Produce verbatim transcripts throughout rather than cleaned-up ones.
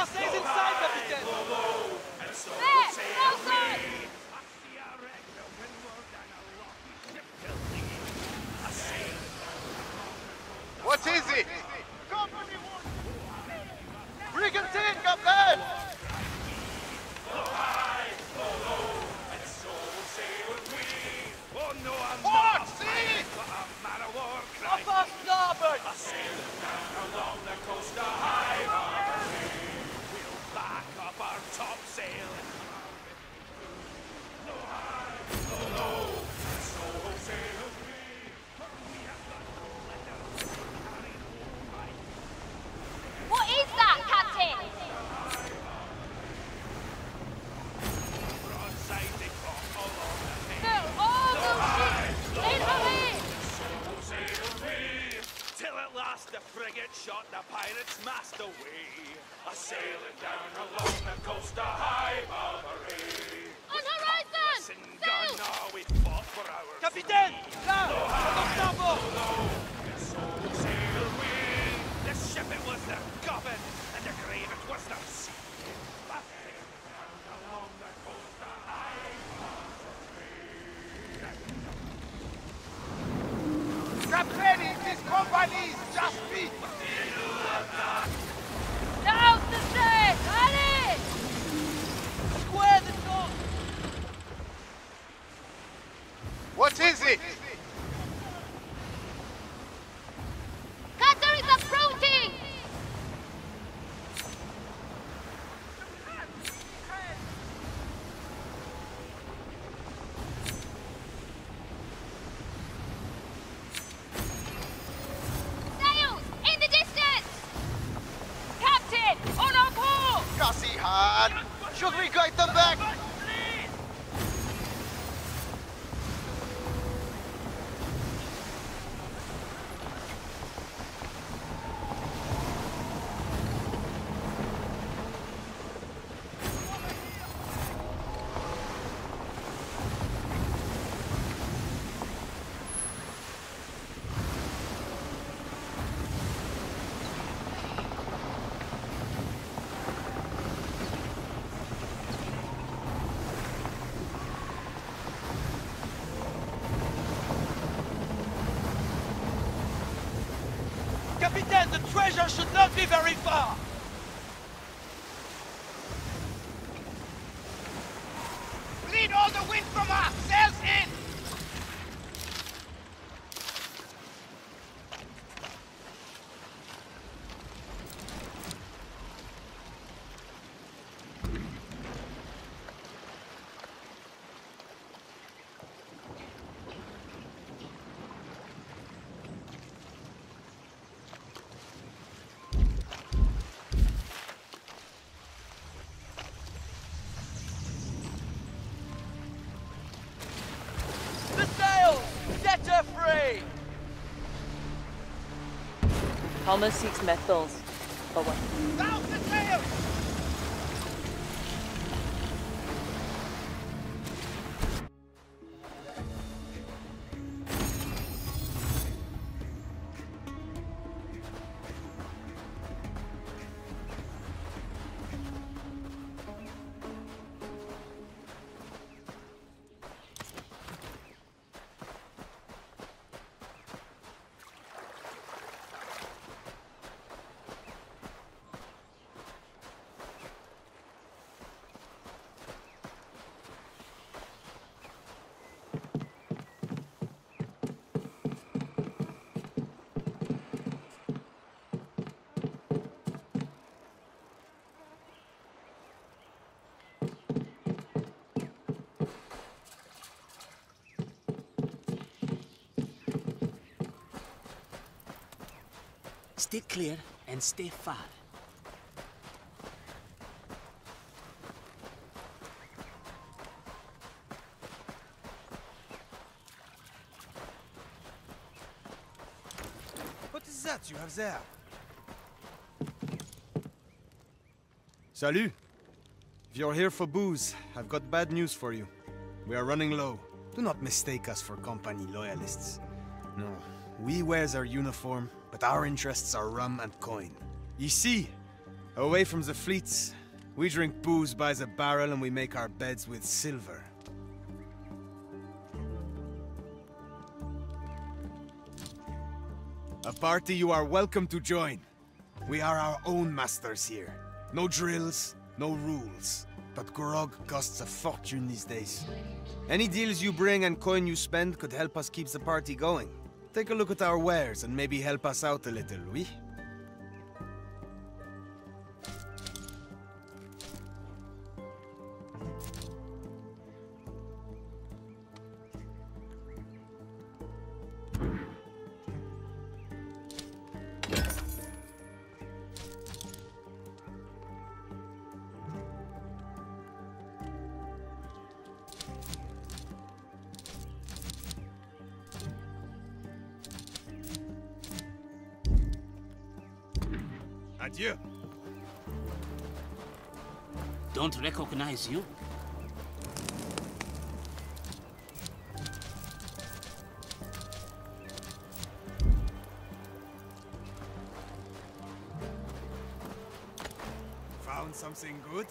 Marseille's inside, Capitaine! There! Outside! What is it? Brigantine, Captain! Port! See! Up our starboard! What is that, Captain? Fill all those ships! In hurry! Till at last the frigate shot the pirates' mast away, a sailing down along the coast of High Barbary. On horizon! Listen, Sail! Gunnar, we fought for hours. Capitaine! Là! À notre starboard! So sail we. The ship it was the goblin, and the grave it was the sea. A sailing down along the coast of High Captain, this company is just me! Down the stairs! Allez! Square the door! What is it? Cutter is approaching! Sails! In the distance! Captain! On our port! Gussie hard! Should we guide them back? Capitaine, the treasure should not be very far! Bleed all the wind from us! Sails in! The sails! Set her free! Palmer seeks metals. But what? Down the sails! Stay clear and stay far. What is that you have there? Salut! If you're here for booze, I've got bad news for you. We are running low. Do not mistake us for company loyalists. No, we wears our uniform, but our interests are rum and coin. Ye see, Away from the fleets, we drink booze by the barrel and we make our beds with silver. A party you are welcome to join. We are our own masters here. No drills, no rules. But grog costs a fortune these days. Any deals you bring and coin you spend could help us keep the party going. Take a look at our wares and maybe help us out a little, oui? Adieu. Don't recognize you. Found something good?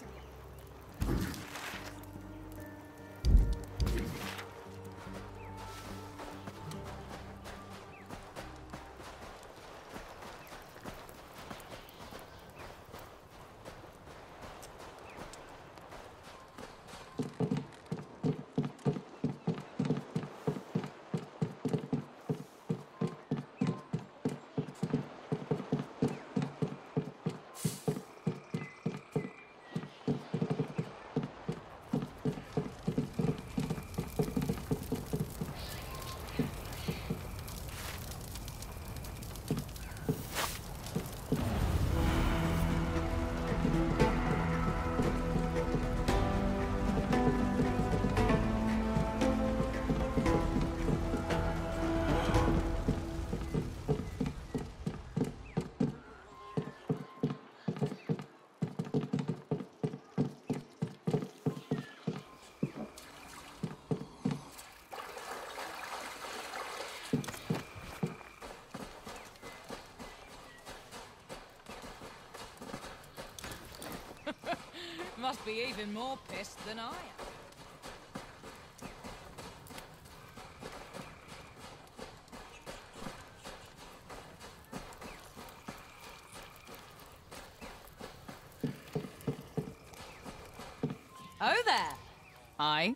Must be even more pissed than I am. Oh there. Hi.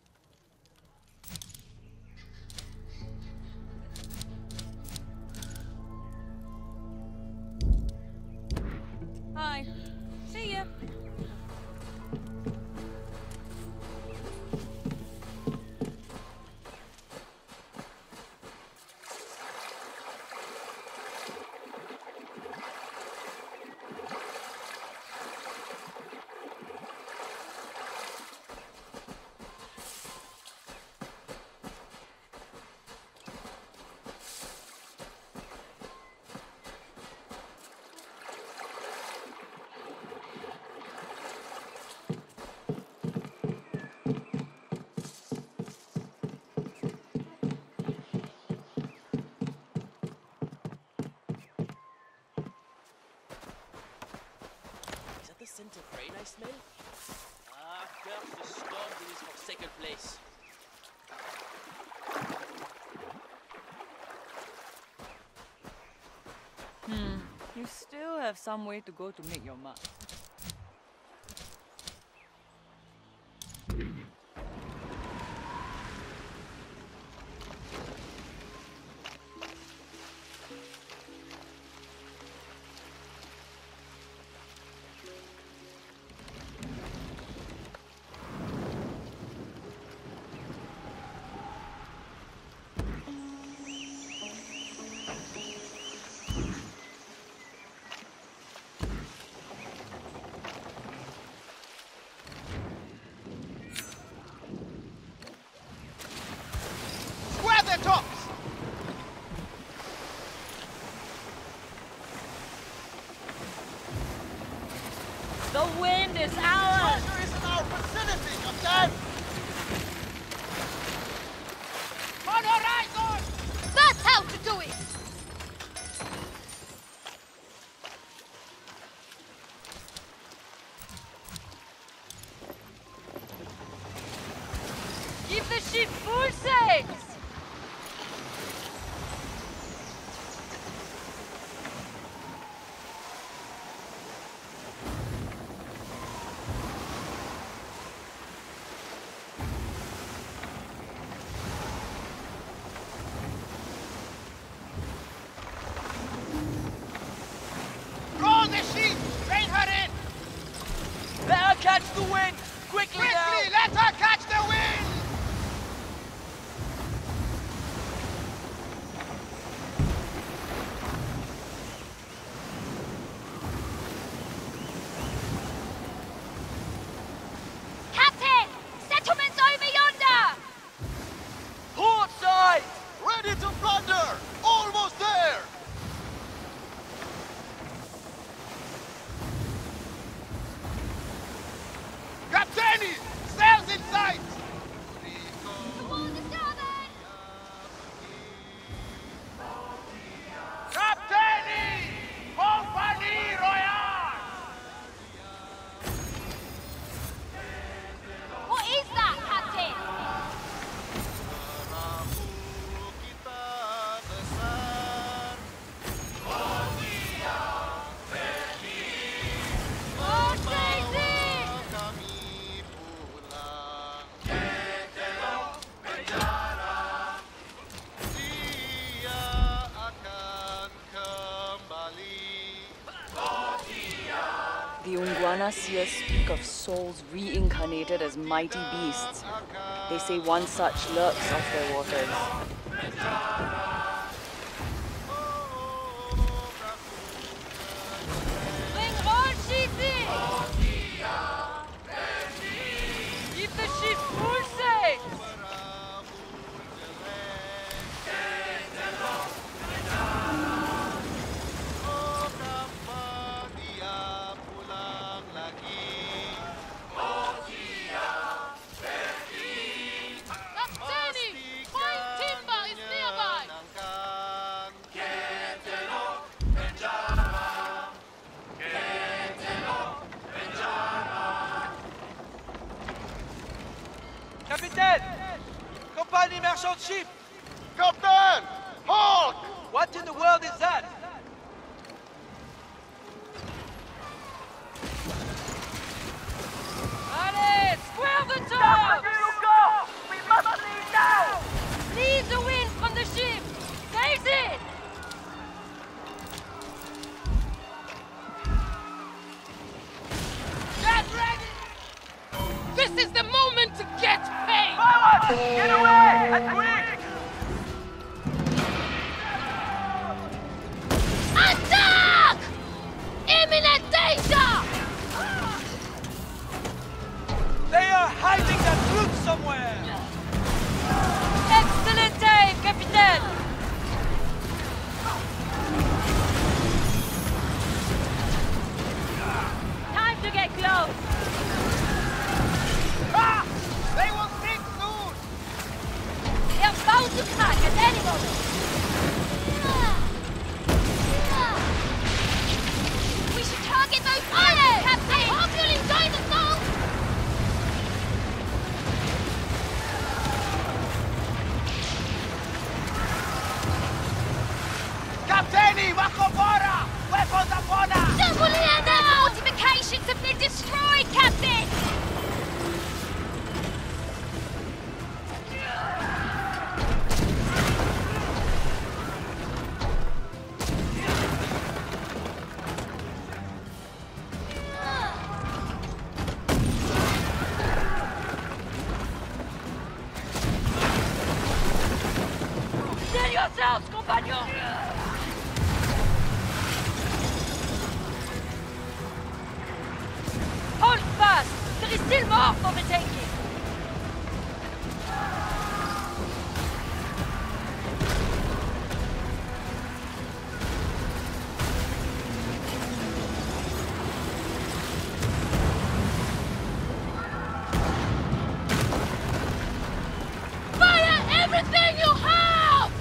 Hi. See ya. The scent of rain I smell? Ah, curse the storm in this forsaken place. Hmm. You still have some way to go to make your mark. Square their tops! The wind is ours! Treasure is in our vicinity, okay? On horizon! That's how to do it! Catch the wind! Quickly, Quickly, now! let her catch the wind! Captain! Settlements over yonder! Port side! Ready to plunder! Almost there! Captaini! Sails in sight! Aboard the starboard! Captaini! Compagnie Royale! What is that, Captain? Oh, Daisy! The Ungwana seers speak of souls reincarnated as mighty beasts. They say one such lurks off their waters. Bring all sheets in! Keep the ship full sail! Captain! Fine timber is nearby! Capitaine! Compagnie Marchand Ship! Captain! Halt! What in the world is that? Allez! Square the top! go! We must leave now! Leave the wind from the ship! Sails in! Get ready! This is the moment to get paid! Forward! Get away! And quick! Attack! Imminent danger! They are hiding that fruit somewhere! Excellent aim, Capitaine! Time to get close! Ah! They will sink soon! They're bound to crack at any moment! We should target those islands, Captain! I hope you'll enjoy the song! Captaini! Makobora! Weapons upon us! Juliana! The fortifications have been destroyed, Captain! Steady yourselves, compagnons! Hold fast! There is still more for the taking! Fire everything you have!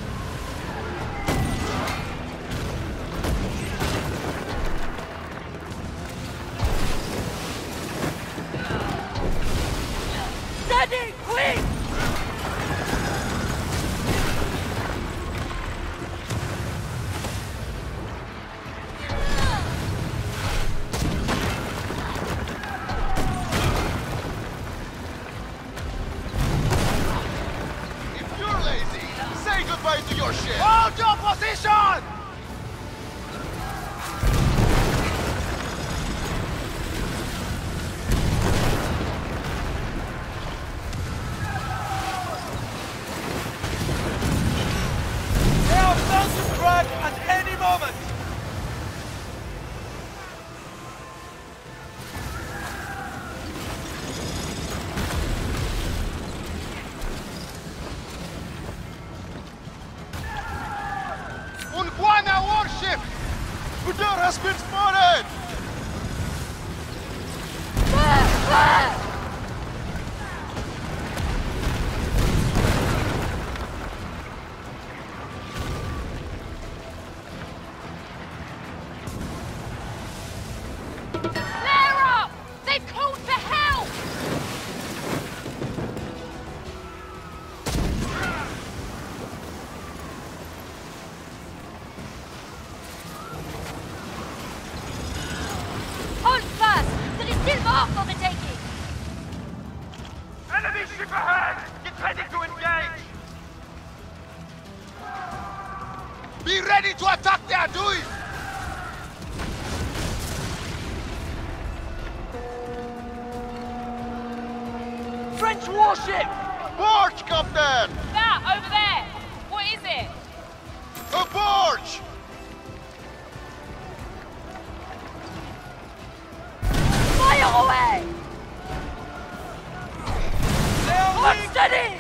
Flare up! They've called for help! Hold fast! There is still more for the taking! Enemy ship ahead! Get ready to engage! Be ready to attack the Aduis! French warship! Barge, Captain! That, over there! What is it? A barge! Fire away! Hold steady!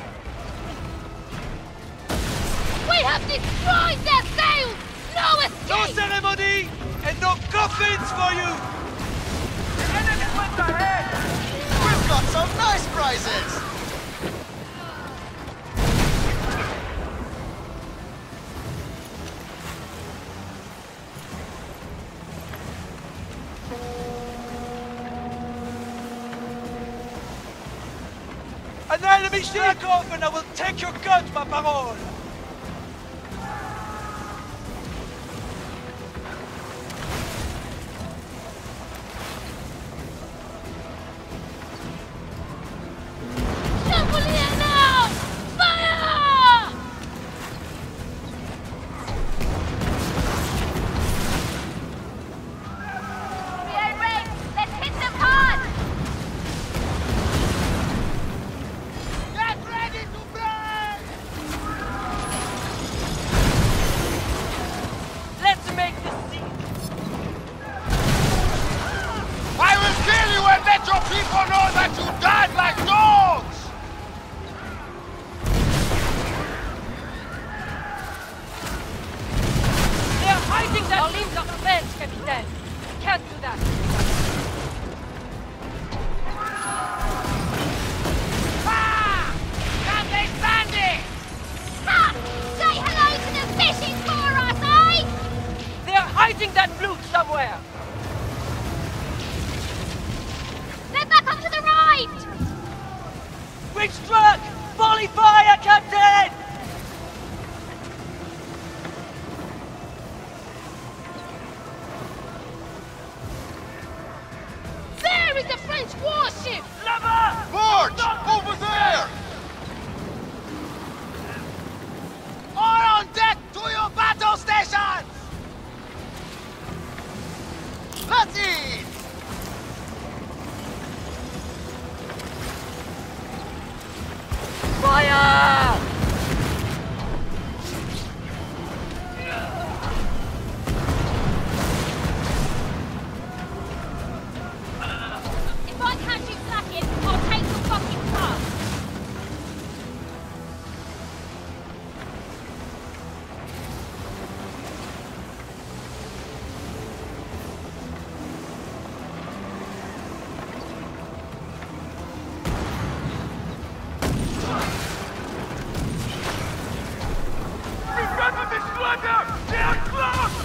We have destroyed their sails! No No escape! ceremony and no coffins for you! Enemy went ahead! We've got some nice prizes! An enemy ship off and I will take your guns, ma parole! Chandelier now! Fire! We are ready! Let's hit them hard! Get ready to break! Let's make the scene! I will kill you and let your people know that you died like dogs! They're hiding that leaves of defense, Captain! Can't do that! Ah! Captain Sandy! Stop! Say hello to the fishing for us, eh? They're hiding that loot somewhere! They're back up to the right! Which truck? Volley fire, Captain! There is a French warship! Barge! Over there! All on deck to your battle stations! Let's eat! Fire! If I catch you slacking, I'll take your fucking car! Remember this slugger! They are close!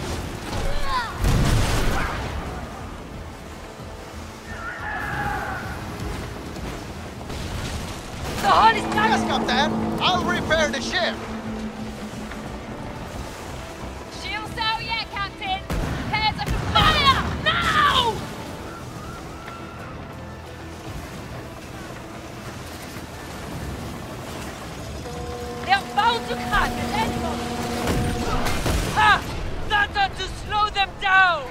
The hull is down! Yes, Captain! I'll repair the ship! Shields out yet, Captain! Prepare to fire! Now! They're bound to crack at any moment! Ha! That ought to slow them down!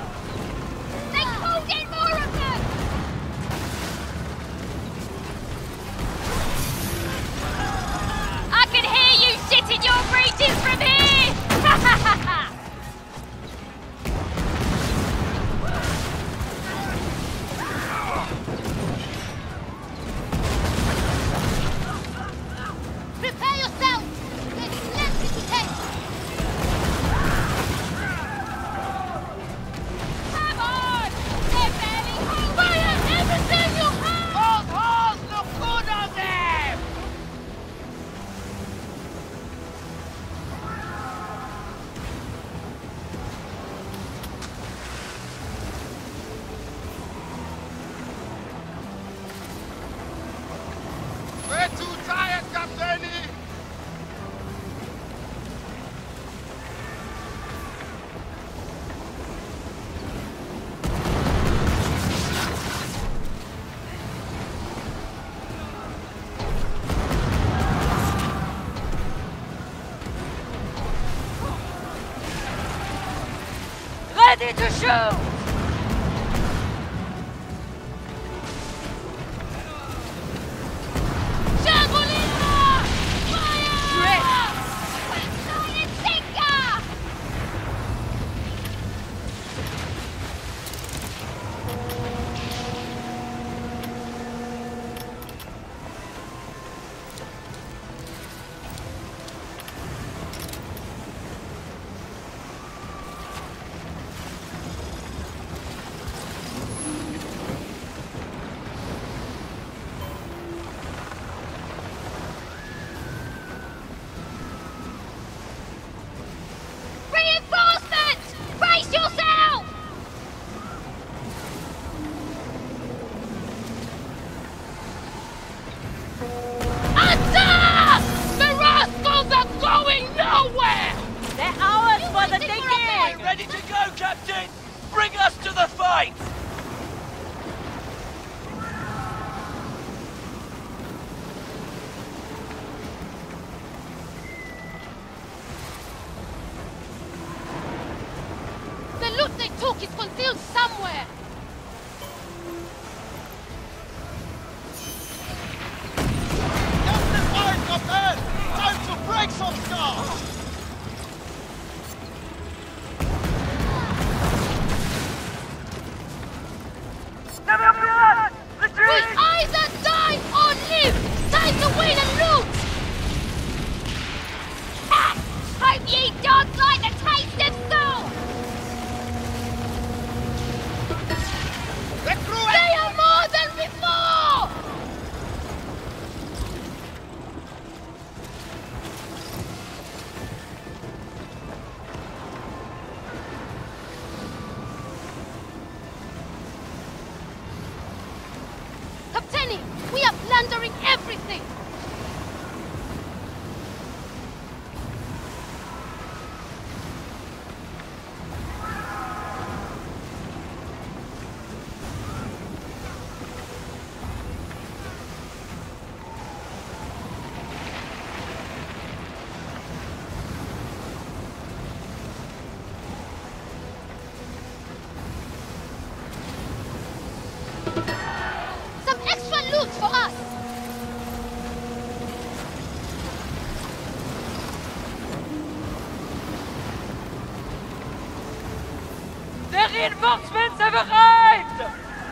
They called in more of them! Ready to shoot! Javelina! Red! Fire! Silent Sinker! Reinforcements! Brace yourself! Attack! The rascals are going nowhere! They're ours for the taking! Ready to go, Captain! Bring us to the fight! The loot they took is concealed somewhere! Captain Fire, Captain! Time to break some stuff! We either die or live! Time to win and loot! Ah! Hope ye don't like the taste of salt! The crew They are more than before! Captaini, we are plundering everything! Some extra loot for us! The reinforcements have arrived!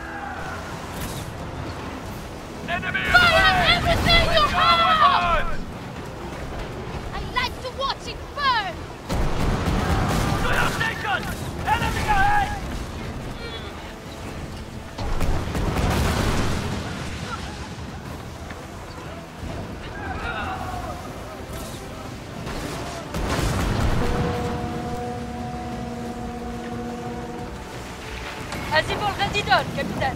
enemy! Fire everything you have! Forward! I like to watch it burn! To your station! Enemy ahead! Ainsi pour le résident, capitaine.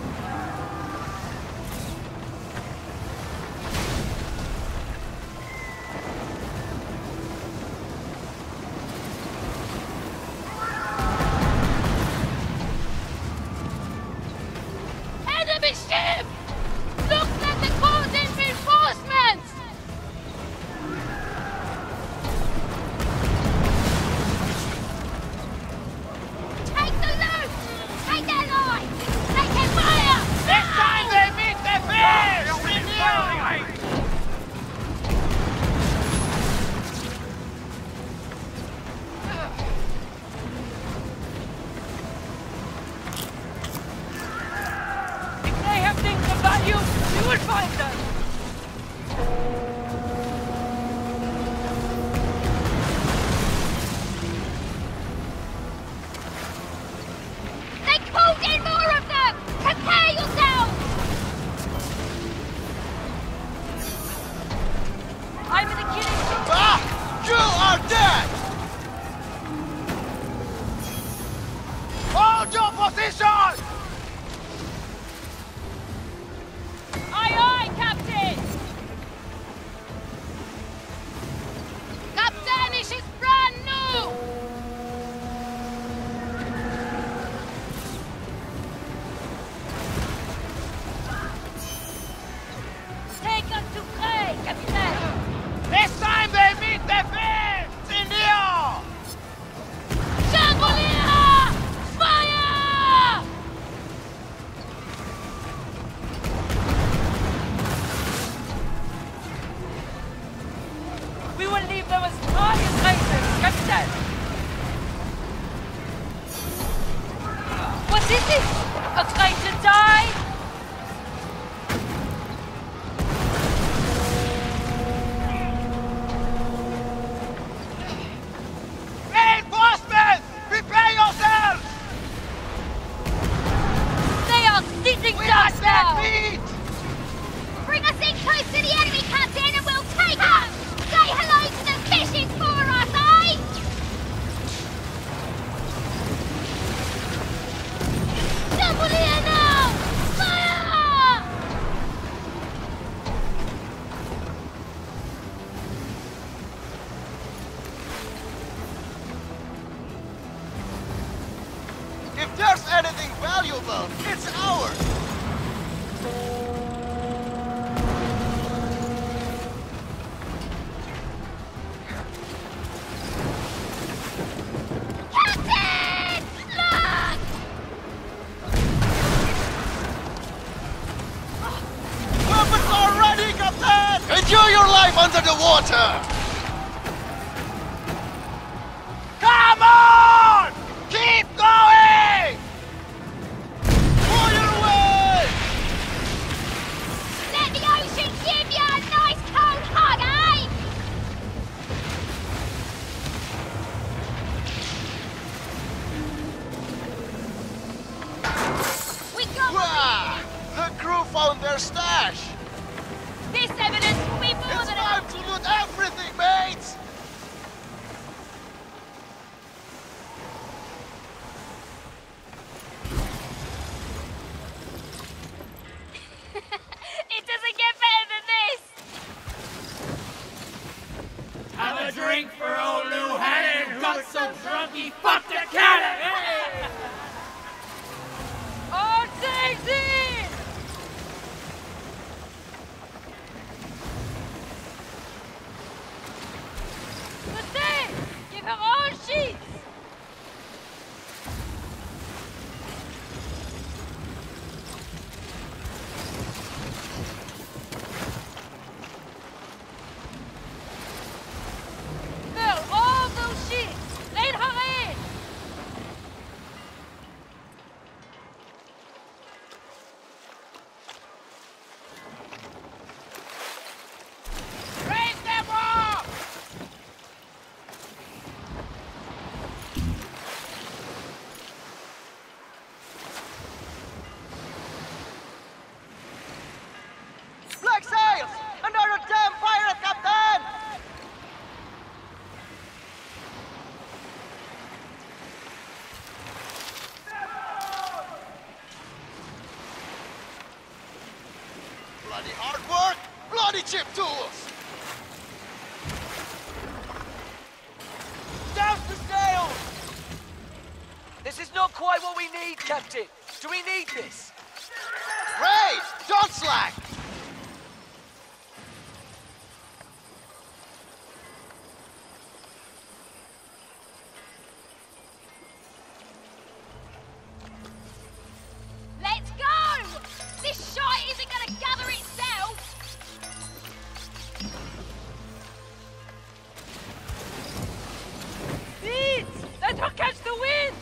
Enemy ship! Looks like the called in reinforcements! Take the loot! Take their line! They can fire! This time they meet the bears! Renew! If they have things of value, you will find them. They called in more of them! Prepare yourselves! I'm in the killing field. Ah! You are dead! Hold your position! Aye aye, Captain! Captain, it is brand new! Take us to prey, capitaine. This time they meet the bears! Indio! Javelina! Fire! This is a place to die! Reinforcements! Prepare yourselves! They are sitting We ducks must now! not meet! Bring us in close to the enemy, Captain, and we'll take them! Say hello to the fishing for us, eh? Double here now! Fire! If there's anything valuable, it's ours! Captain! Look! Weapons are ready, Captain! Enjoy your life under the water! Come on! Keep going! Fire away! Let the ocean give you a nice cold hug, eh? We got Wah! The crew found their stash! this evidence will be more It's than time to loot everything, mates! It doesn't get better than this! Have a drink for old Lou Hannon, got so drunk he fucked a cannon! Hey! On takes it! Listen! Give her all sheets! Fill all those sheets! Let her in! Raise them up! Black sails! Another damn pirate, Captain! Bloody hard work! Bloody chip tools! Down the sails! This is not quite what we need, Captain. Do we need this? Great! Don't slack! Let's go! This shite isn't gonna gather itself! Beat! Let her catch the wind!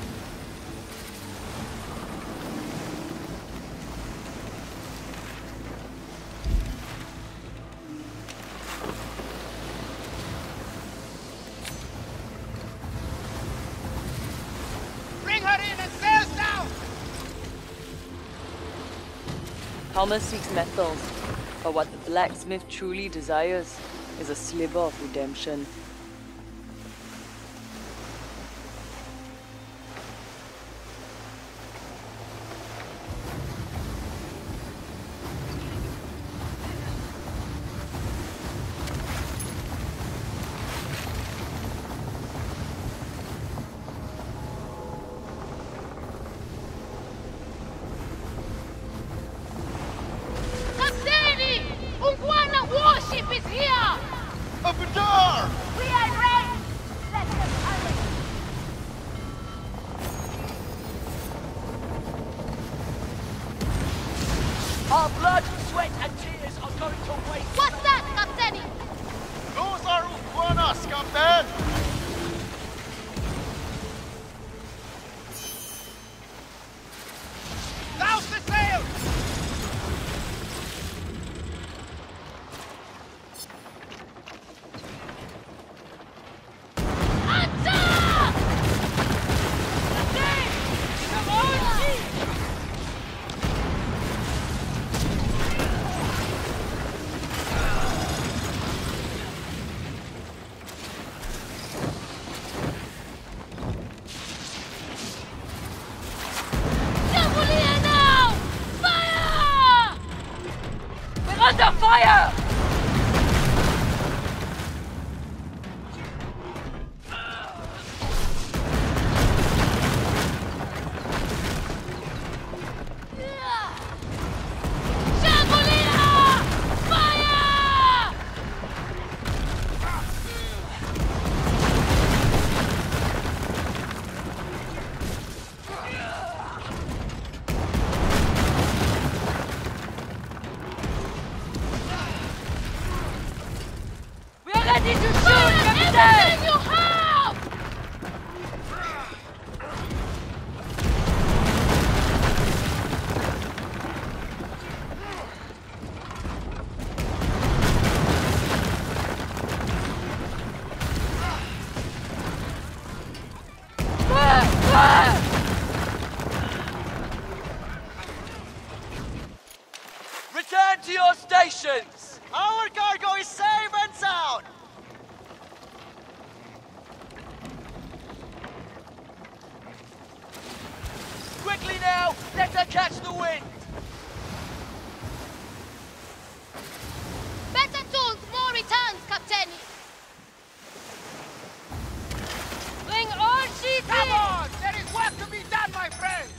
Bring her in and sails down! Helmer seeks metals, but what the blacksmith truly desires is a sliver of redemption. Captain! Unguana warship is here! Open door! We ain't ready! Let them hurry! Our blood, sweat, and tears are going to waste. What's that, Captain? Those are Uguanas, Captain! Fire! Ready to shoot, Captain! You have! Return to your stations! Our cargo is safe and sound! Quickly now, let her catch the wind! Better tools, more returns, Captain! Bring all sheets Come in! on! There is work to be done, my friends!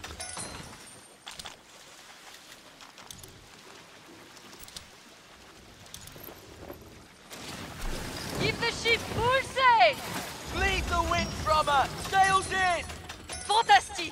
Give the ship full sail! Bleed the wind from her! Sails in! Fantastique!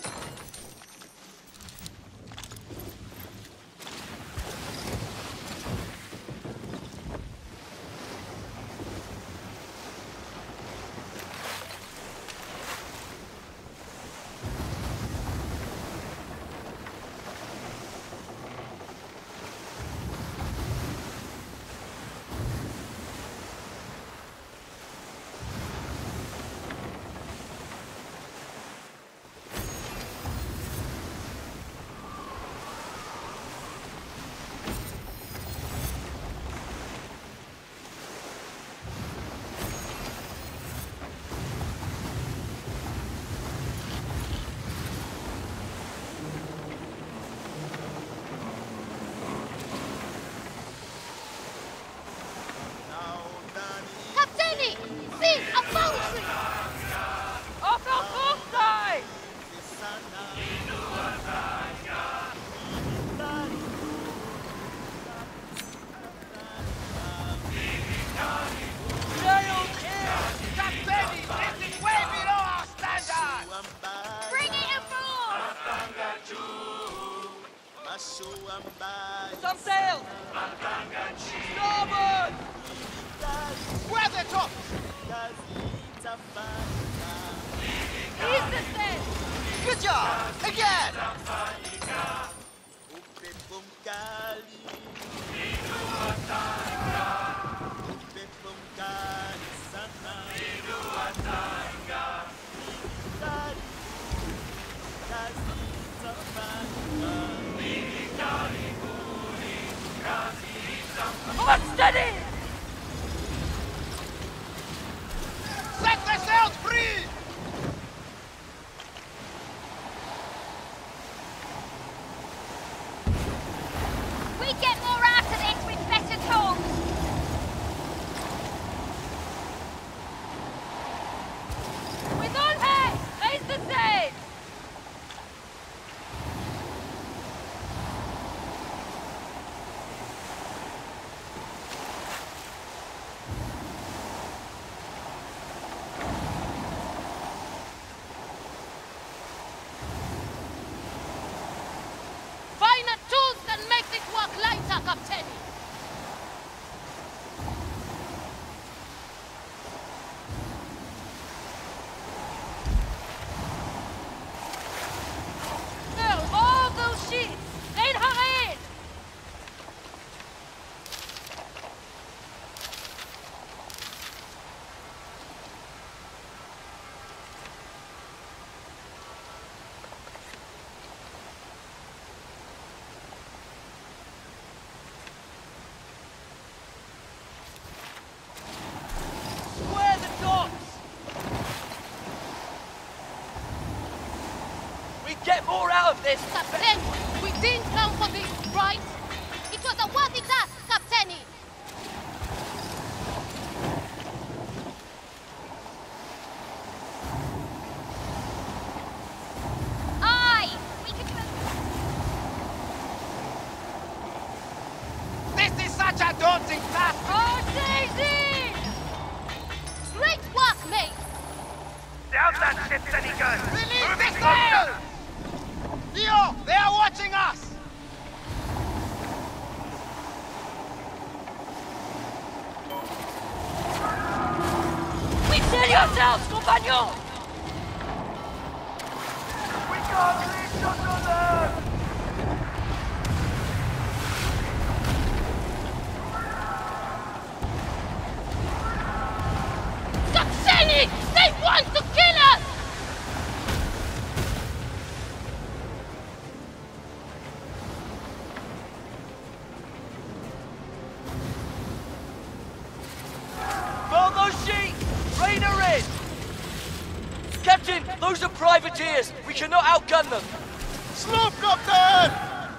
Captain! See, a poultry! Off our port side! Sails in! Captain, this is way below our standards! Bring it aboard! Some sails! Starboard! Where's the top? Ease the sail! Good job! Again! Hold steady! Set the sails free! We get more out of this with better tools! With all hands, raise the sail! Finer tools can make this work lighter, Captain! Fill all those sheets! Rain her in! Square the docks! We get more out of this! Captain, we didn't come for this, right? It was a a worthy task, Captaini! Aye! We can do it! This is such a daunting task! Oh, Daisy! Great work, mate! Down that ship, Senigun! Release the sail! Theo, they are watching us! Withstand yourselves, compagnon! We can't reach under them! Captaini! They want to kill us! Fold those sheets! Rainer in! Captain, those are privateers! We cannot outgun them! Sloop, Captain!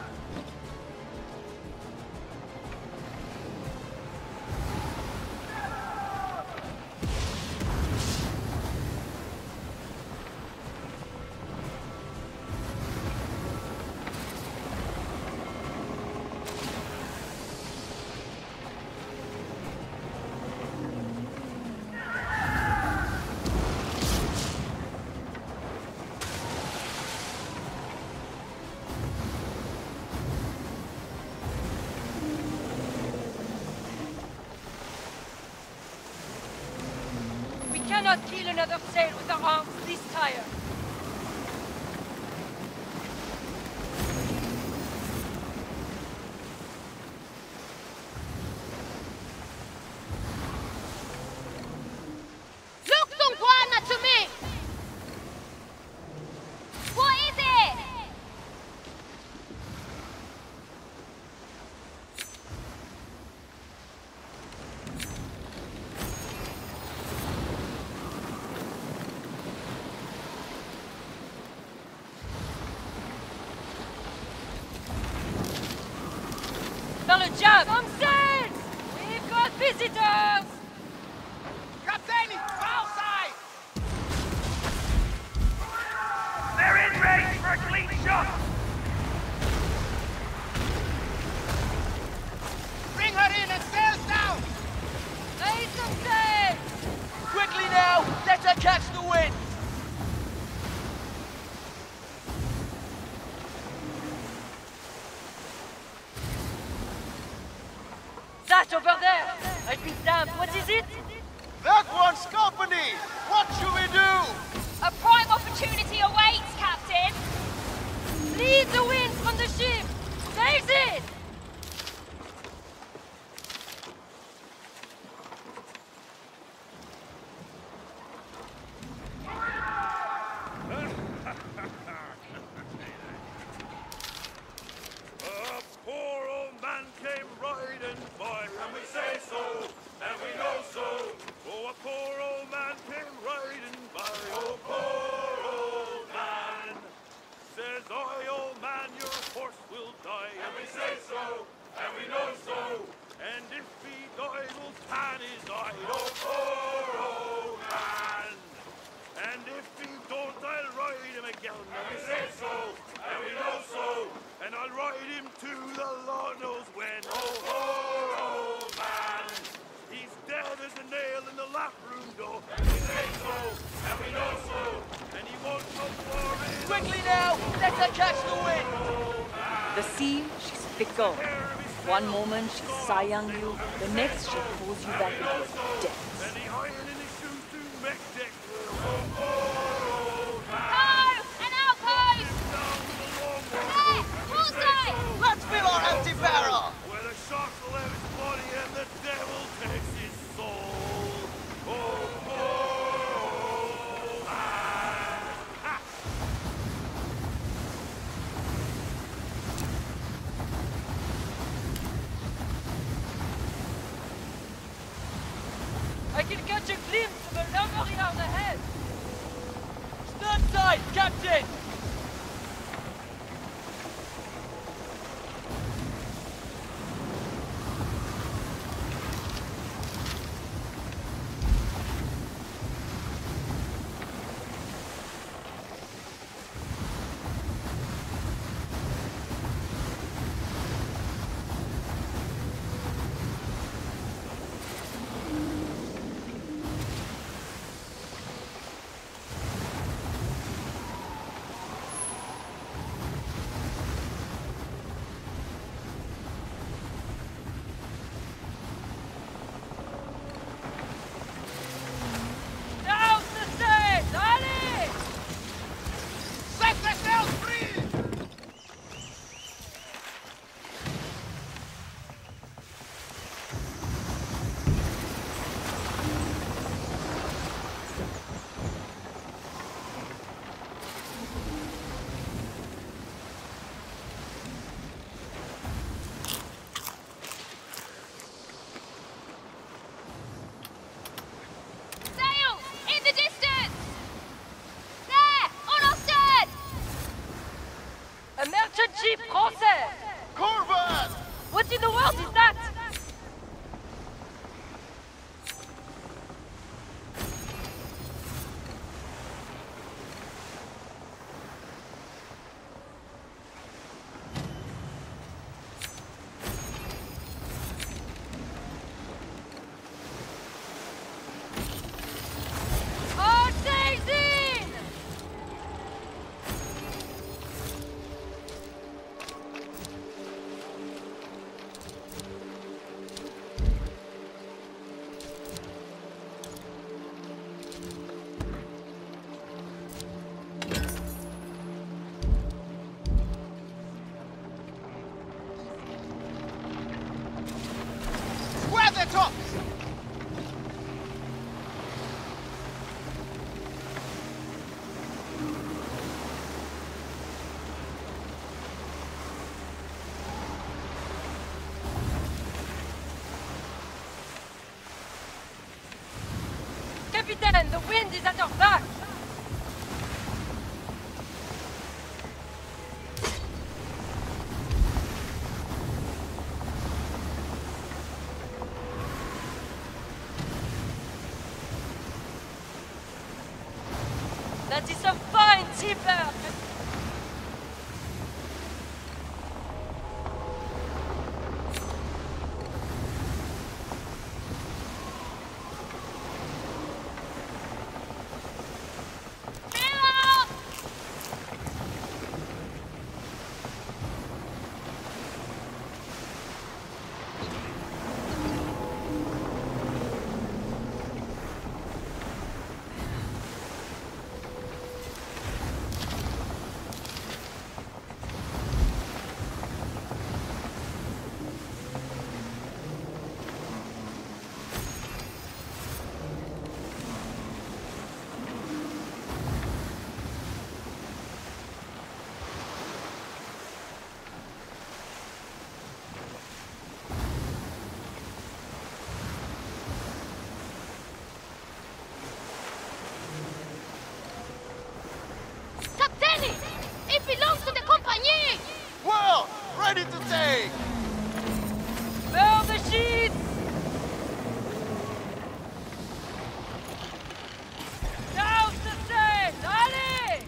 We cannot kill another sail with our arms this tired. Look, Tungwana, to me! What is it? Dans le jab! Some sails! We've got visitors! Captain, bow side! They're in range for a clean shot! Bring her in and sails down! Raise some sails! Quickly now! Let her catch the wind! That over there! I've been damned. What is it? That one's company! What should we do? A prime opportunity awaits, Captain! Lead the wind from the ship! Raise it! A poor old man came riding by, and we say so, and we know so. Oh, a poor old man came riding by, oh, poor old man. Says I, old man, your horse will die, and we say so, and we know so. And if he die, we'll tan his eye, oh, poor old man. And if he don't, I'll ride him again, and we say so, and we know so. And I'll ride him to the Lord knows when, oh, poor old man. He's dead as a nail in the lap room door, and we say so, and we know so. And he won't come for it. Quickly now! Let her catch the wind! The sea, she's fickle. One moment she'll sayang you, the next she'll pulls you back into his depths. And the iron in his shoes to make deck, oh, poor old man. Oh! An outpost! Down the long way, There! Bullseye! Let's fill our empty barrel! where the shark will have his body and the devil takes his soul. Oh, poor old man. Ha! I can catch a glimpse of a lumber yard ahead! Stern side, Captain! out, is that? Grab their tops! Capitaine, the wind is at our back! That is a fine seabird! Captain! It belongs to the compagnie! Well, ready to take! Burn the sheets! Down the sail! Allez!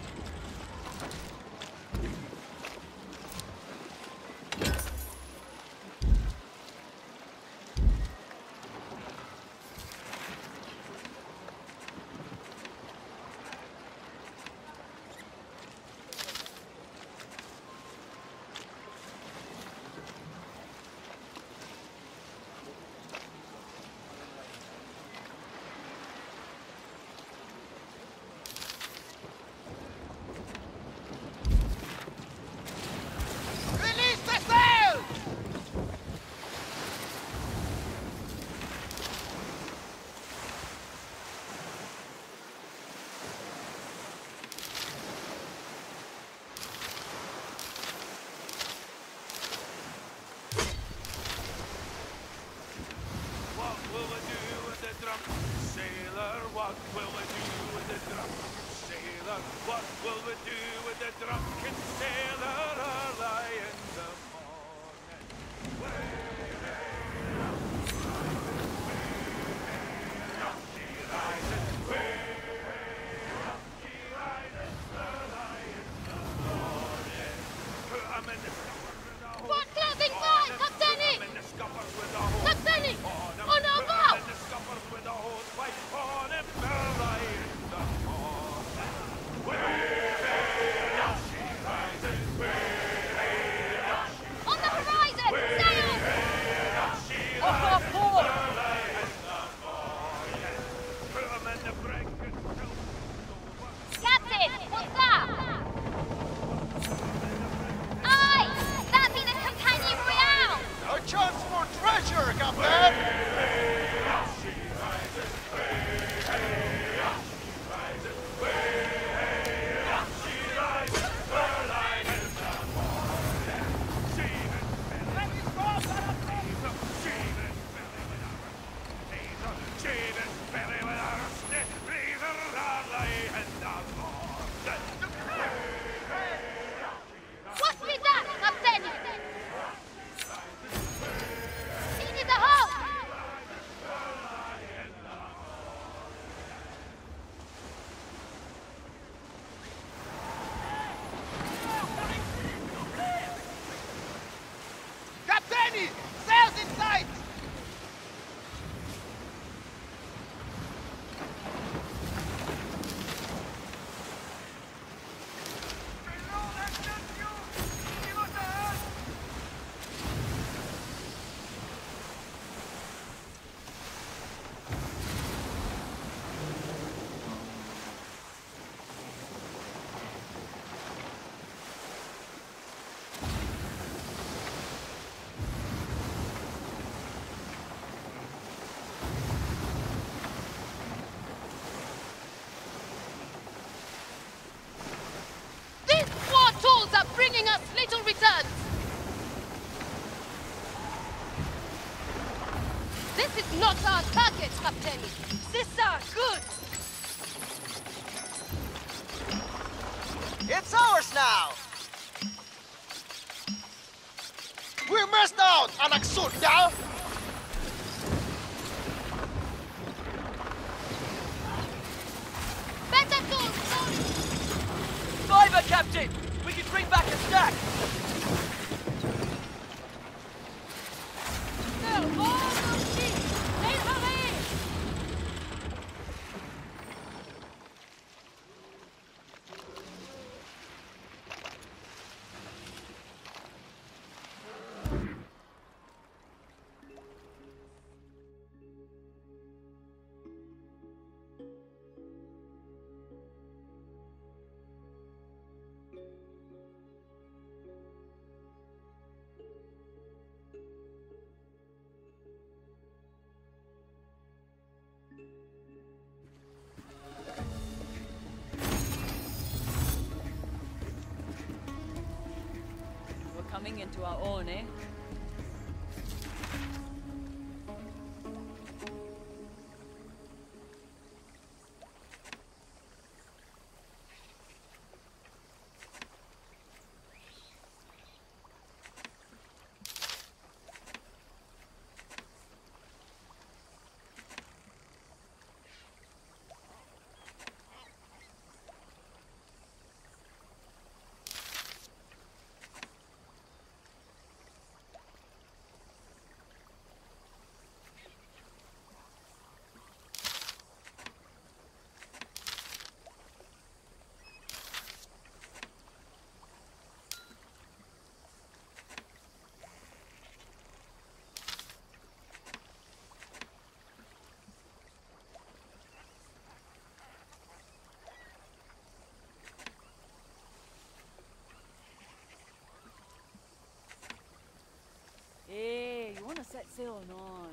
Release the sail! What will we do with the drunken sailor? What will we do with the drunken sailor? What will we do with the drunken sailor early in the morning? She rises, way she rises early in the morning. I'm in the scupper with a horse. What clothing by, Captain? I'm in the scupper with a horse. Captain! On En avant! and the scuppers with a hose pipe on him early in the morning. Way, now she rises. bringing us little returns. This is not our target, Captain. Sissa, good! It's ours now! We missed out, anak sunda! Better tools, tools. Fiver, Captain! We can bring back a stack! No, all those sheep! They hurry! We're coming into our own, eh? Hey, you wanna set sail or not?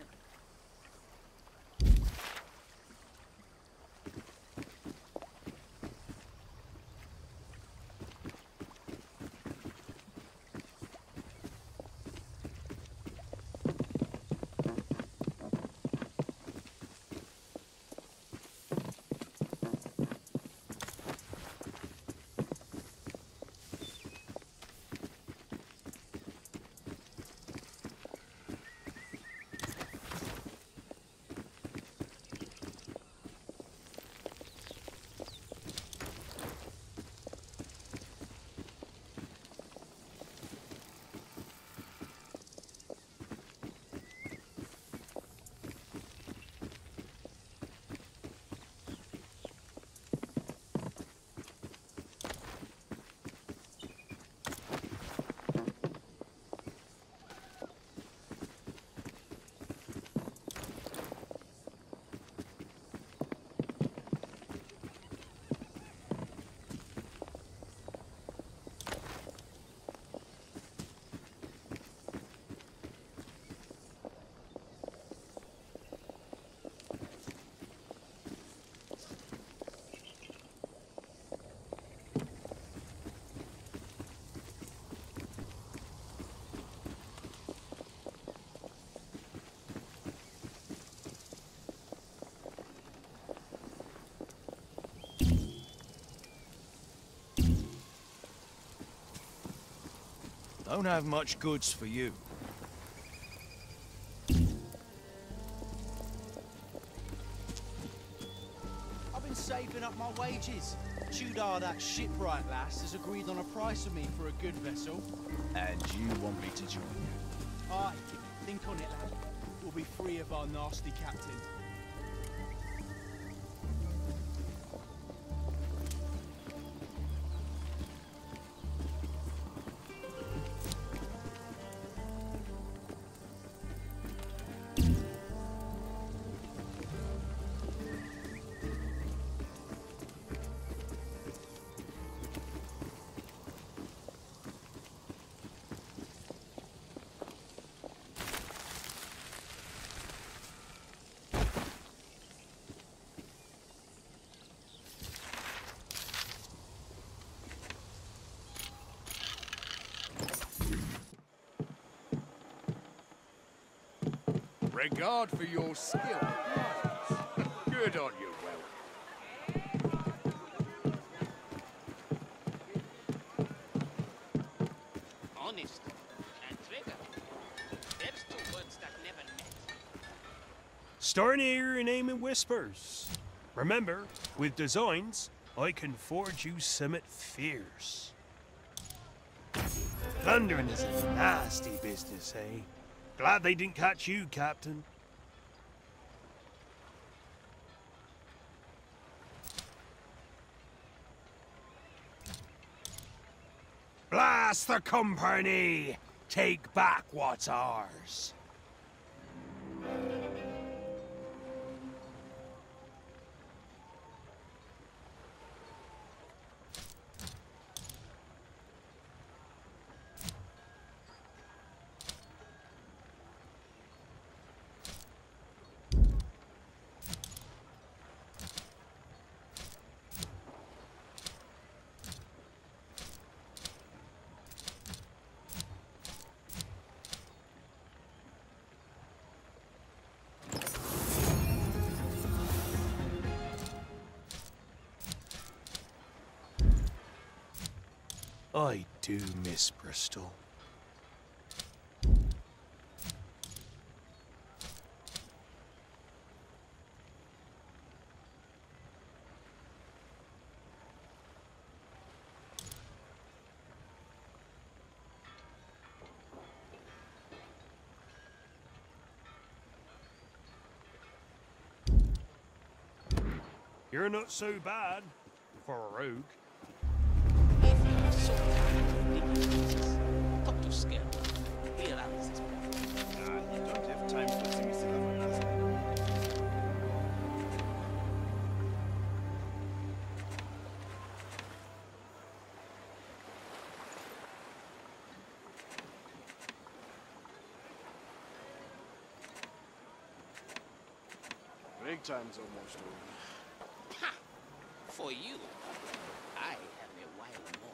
Don't have much goods for you. I've been saving up my wages. Tudor, that shipwright lass, has agreed on a price for me for a good vessel. And you want me to join you? Aye, think on it, lad. We'll be free of our nasty captain. regard for your skill. Good on you, Will. Honest and trigger. That's two words that never met. Starting here and aiming whispers. Remember, with designs, I can forge you summit fierce. Plundering is a nasty business, eh? Glad they didn't catch you, Captain. Blast the company! Take back what's ours. I do miss Bristol. You're not so bad for a rogue. So talk to scale. Here Alice is perfect. Nah, you don't have time for things that are nothing. Big time's almost over. Ha! For you, I have a while more.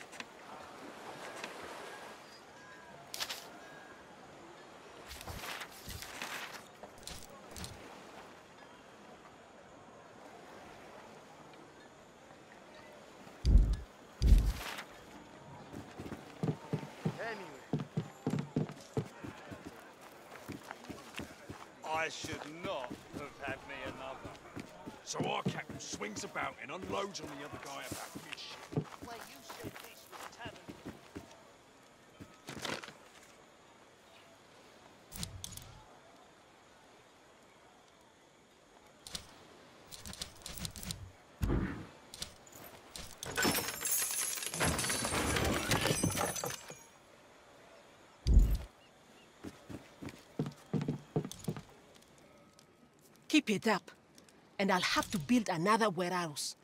I should not have had me another. So our captain swings about and unloads on the other guy about his shit. Why, you said this was a tavern. Keep it up, and I'll have to build another warehouse.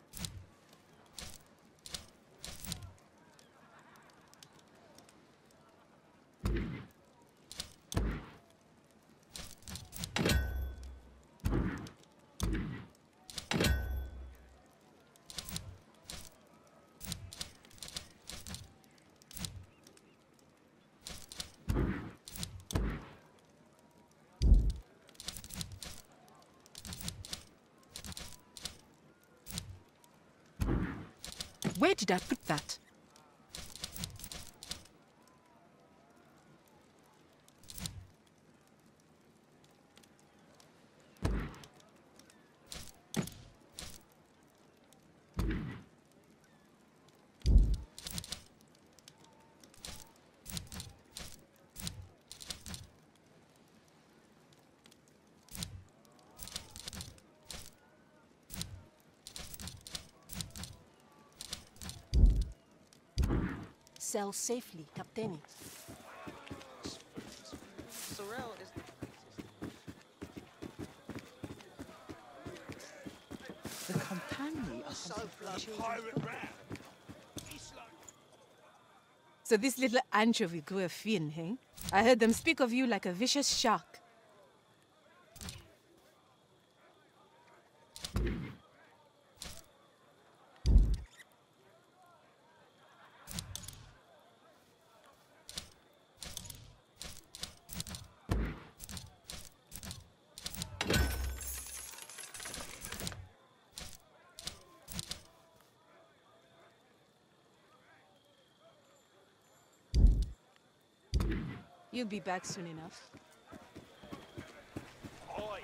Where did I put that? Sell safely, Captain. Sorrel is The company are so bloody pirate rat. So this little anchovy grew a fin, eh? I heard them speak of you like a vicious shark. You'll be back soon enough. Oi!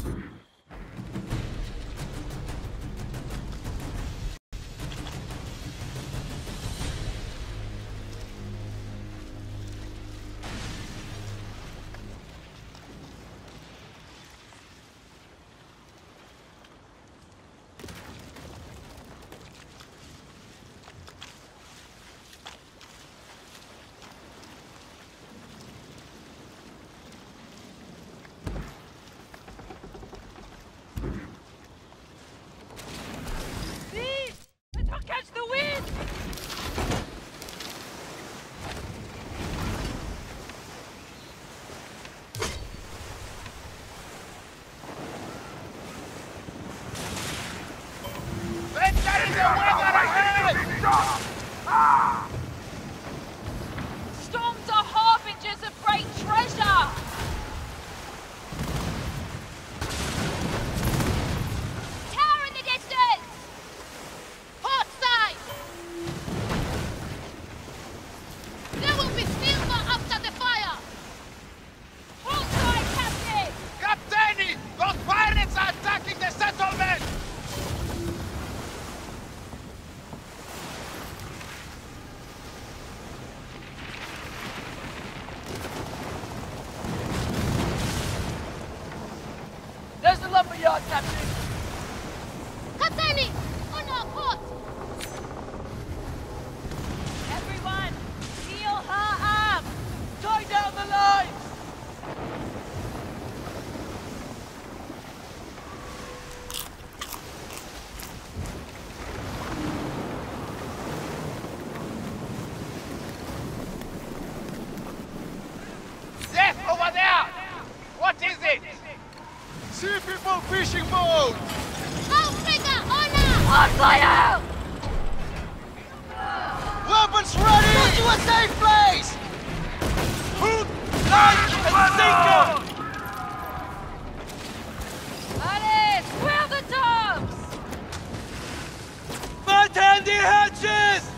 Catch the wind! Storms are harbingers of great treasure! Tower in the distance! Port side! There will be silver after the fire! Port side, Captain! Captaini! Those pirates are attacking the settlement! There's the lumberyard, Captain! Captaini! On our port! Everyone, heel her up! Tie down the lines! Death over there! What is it? Sea people fishing boat! Africa, honor! On fire! Weapons ready! Go to a safe place! Hook, line, and sinker! Alice, square the tops! Fat handy hatches!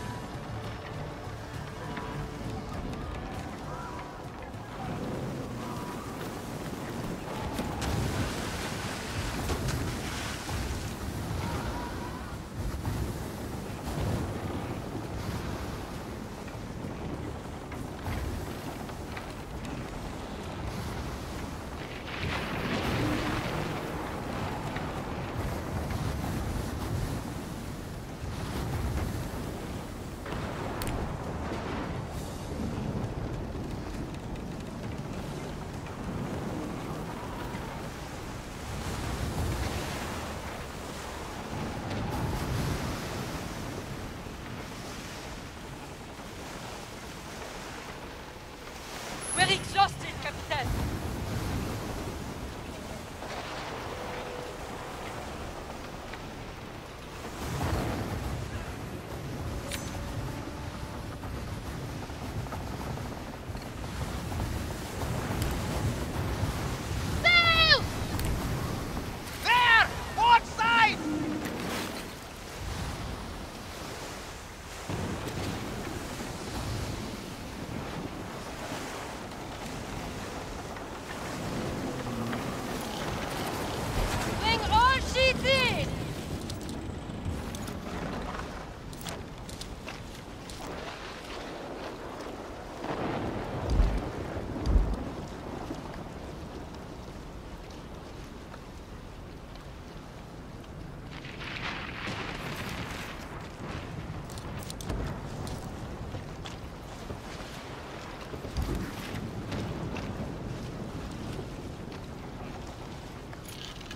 We're exhausted, Captain. Sail! There! Port side! Bring all sheets in!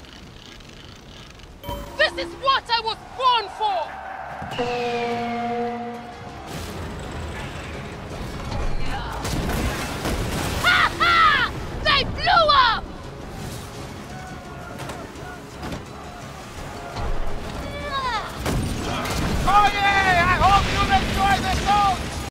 This is what I was born for!